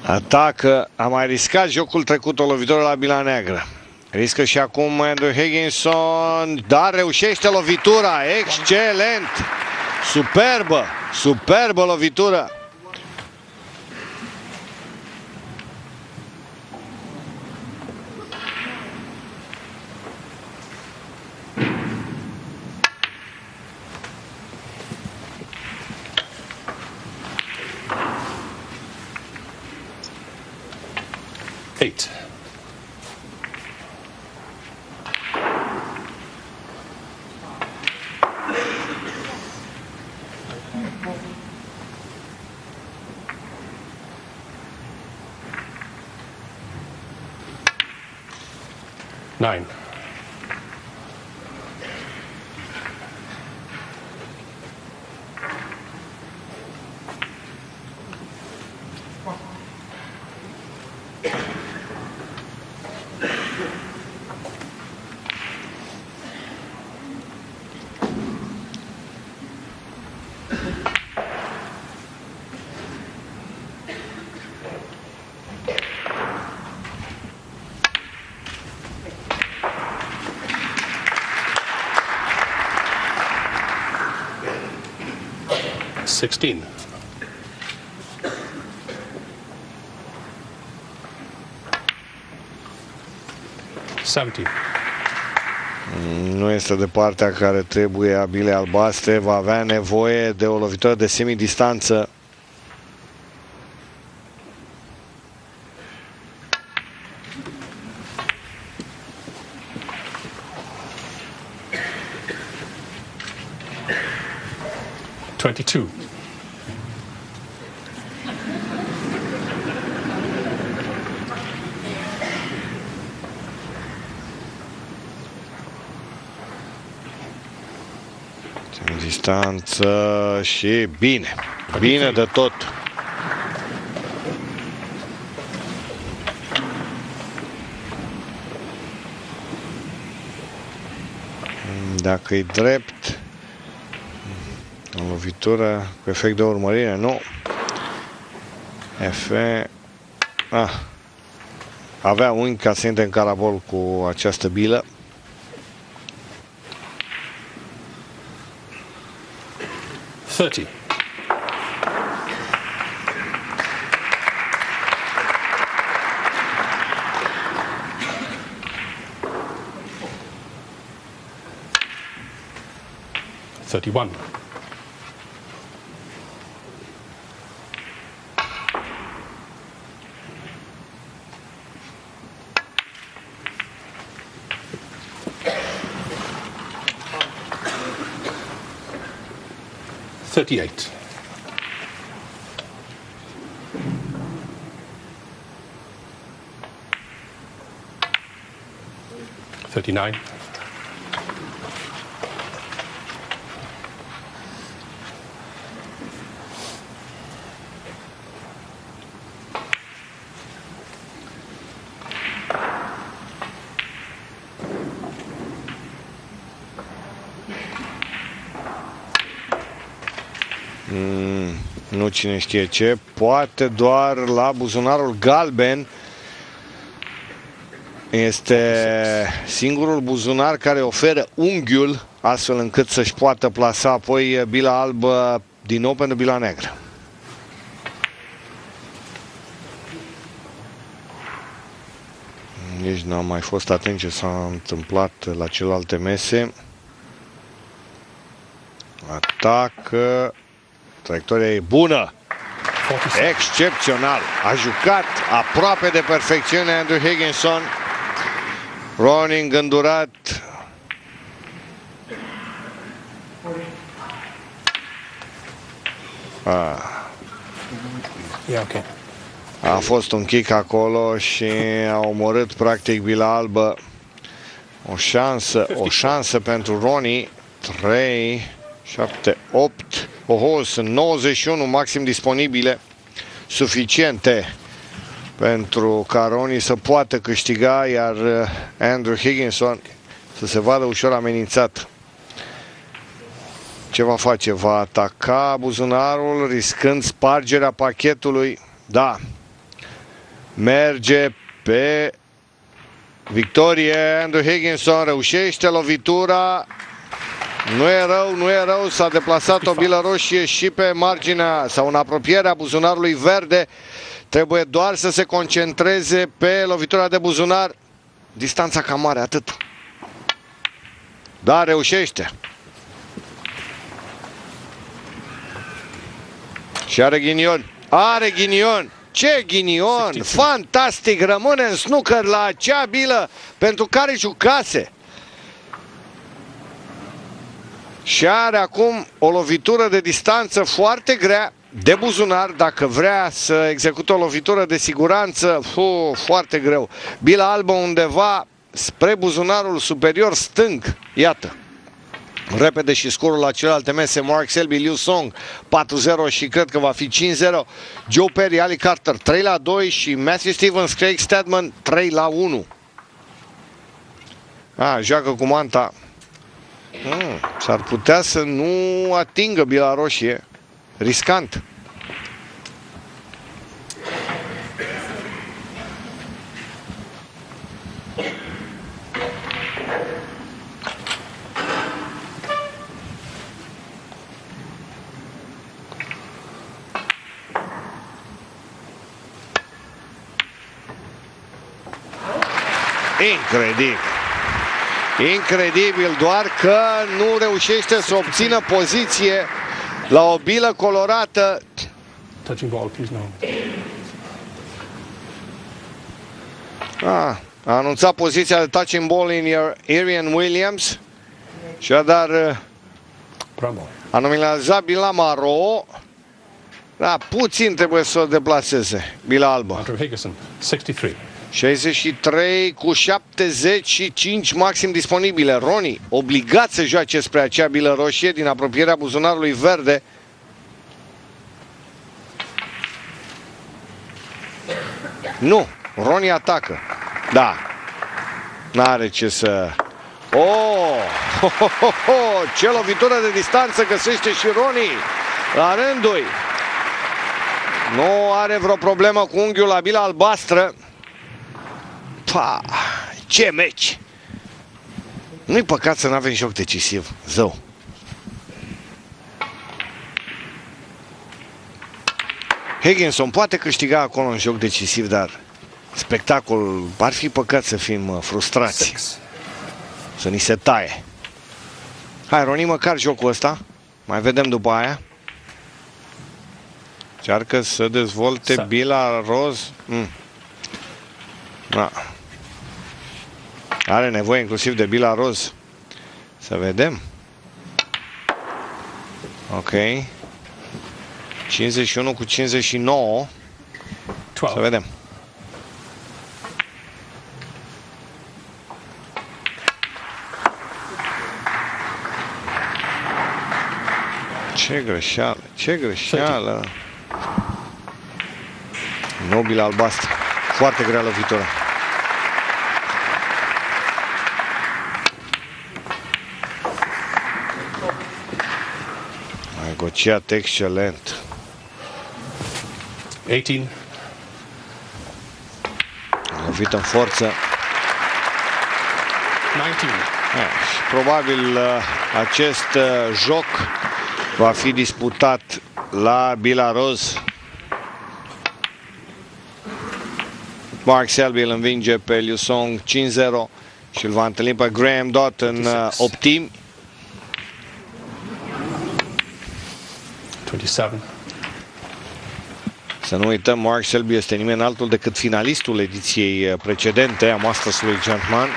Atacă, a mai riscat jocul trecut o lovitură la bila neagră. Riscă și acum Andrew Higginson, dar reușește lovitura, excelent! Superbă, superbă lovitură! Eight. Nine. Sixteen. Nu este de partea care trebuie a bilei albastre, va avea nevoie de o lovitură de semidistanță. Distanță și bine, bine de tot. Dacă e drept, o lovitură cu efect de urmărire, nu. Avea unghi ca să intre în carabol cu această bilă. Thirty. Thirty-one. Thirty-eight. 39. Nu cine știe ce, poate doar la buzunarul galben. Este singurul buzunar care oferă unghiul astfel încât să-și poată plasa apoi bila albă din nou pentru bila neagră. Nici n-am mai fost atent ce s-a întâmplat la celelalte mese. Atacă. Traiectoria e bună. Excepțional. A jucat aproape de perfecțiune Andrew Higginson. Ronnie îngândurat. A fost un kick acolo și a omorât practic bila albă. O șansă pentru Ronnie. 3, 7, 8. Oho, sunt 91 maxim disponibile, suficiente pentru ca Ronnie să poată câștiga, iar Andrew Higginson să se vadă ușor amenințat. Ce va face? Va ataca buzunarul riscând spargerea pachetului? Da, merge pe victorie. Andrew Higginson reușește lovitura. Nu e rău, nu e rău. S-a deplasat o bilă roșie și pe marginea sau în apropierea buzunarului verde. Trebuie doar să se concentreze pe lovitura de buzunar. Distanța cam mare, atât. Da, reușește. Și are ghinion. Are ghinion. Ce ghinion! Fantastic! Rămâne în snooker la acea bilă pentru care jucase. Și are acum o lovitură de distanță foarte grea de buzunar. Dacă vrea să execute o lovitură de siguranță, foarte greu. Bila albă undeva spre buzunarul superior stâng. Iată. Repede și scorul la celelalte mese. Mark Selby, Liu Song 4-0 și cred că va fi 5-0. Joe Perry, Ali Carter 3-2 și Matthew Stevens, Craig Stedman 3-1. Joacă cu manta. S-ar putea să nu atingă bila roșie. Riscant. Incredibil. Incredibil, doar că nu reușește să obțină poziție la o bilă colorată. Touching ball, please, no. A anunțat poziția de touching ball in Arian Williams. Și dar a nominalizat bila maro. Da, puțin trebuie să o deplaseze bila albă. Andrew Higginson, 63. 63 cu 75 maxim disponibile. Ronnie obligat să joace spre acea bilă roșie din apropierea buzunarului verde. Nu, Ronnie atacă. Da. N-are ce să... Ce lovitură de distanță găsește și Ronnie la rândul. Nu are vreo problemă cu unghiul la bila albastră. Ce meci! Nu-i păcat să nu avem joc decisiv. Zău. Higginson poate câștiga acolo un joc decisiv, dar spectacol, ar fi păcat să fim frustrați. Să ni se taie. Hai, Ronnie, măcar jocul ăsta. Mai vedem după aia. Încearcă să dezvolte bila roz. Da. Are nevoie inclusiv de bila roz. Să vedem. Ok. 51 cu 59. Să vedem. Ce greșeală, ce greșeală. Nobil albastră. Foarte grea lovitură. A negociat excelent. 18. A lovit în forță. 19. Și probabil acest joc va fi disputat la bila roz. Mark Selby îl învinge pe Liu Song 5-0 și îl va întâlni pe Graham Dott în optimi. 27. Să nu uităm, Mark Selby este nimeni altul decât finalistul ediției precedente a Masters-ului Gentleman.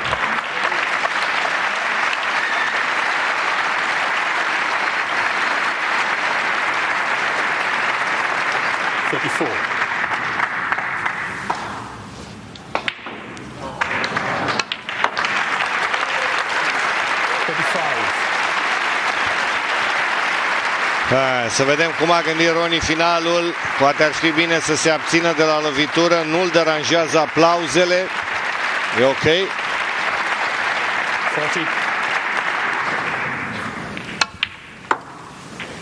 Să vedem cum a gândit Ronnie finalul. Poate ar fi bine să se abțină de la lovitură. Nu-l deranjează aplauzele. E ok. 40.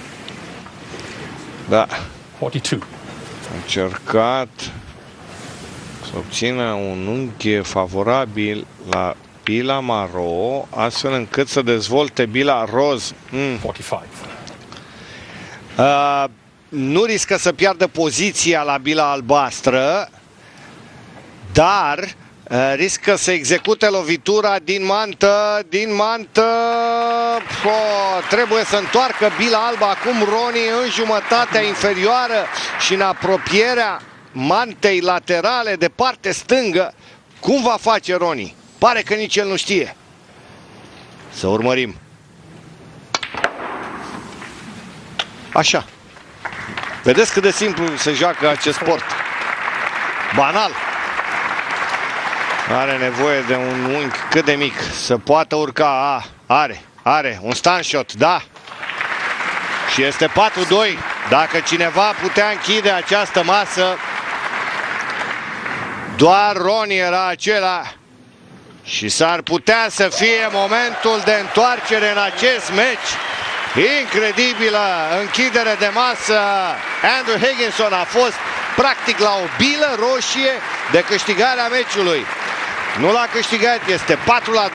Da. 42. A încercat. să obțină un unghi favorabil la bila maro, astfel încât să dezvolte bila roz. 45. Nu riscă să piardă poziția la bila albastră, dar riscă să execute lovitura din mantă, trebuie să întoarcă bila albă acum Ronnie în jumătatea inferioară și în apropierea mantei laterale de parte stângă. Cum va face Ronnie? Pare că nici el nu știe. Să urmărim. Așa. Vedeți cât de simplu se joacă acest sport. Banal. Are nevoie de un unghi cât de mic să poată urca. Are un stand shot, da. Și este 4-2. Dacă cineva putea închide această masă, doar Ronnie era acela. Și s-ar putea să fie momentul de întoarcere în acest meci. Incredibilă închidere de masă. Andrew Higginson a fost practic la o bilă roșie de câștigarea meciului. Nu l-a câștigat, este 4-2.